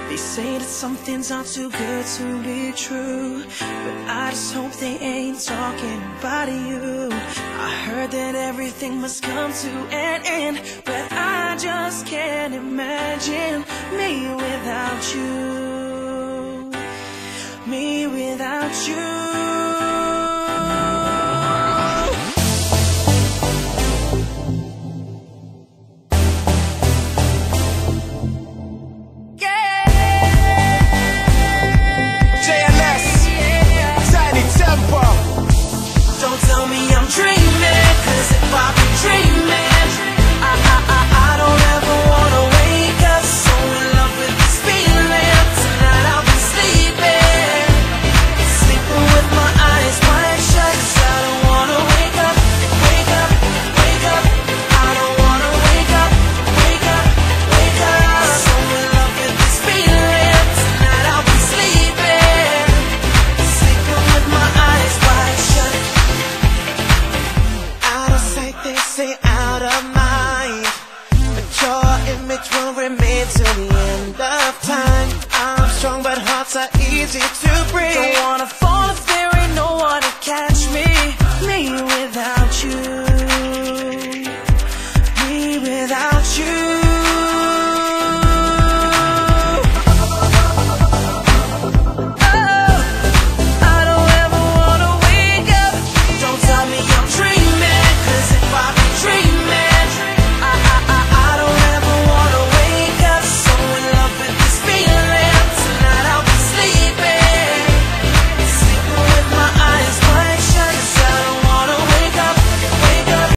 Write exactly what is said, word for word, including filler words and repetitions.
They say that some things are too good to be true, but I just hope they ain't talking about you. I heard that everything must come to an end, but I just can't imagine me without you, me without you. Out of mind, but your image will remain till the end of time. I'm strong, but hearts are easy to break. Don't wanna fall if there ain't no one to catch me. Me without you, me without you.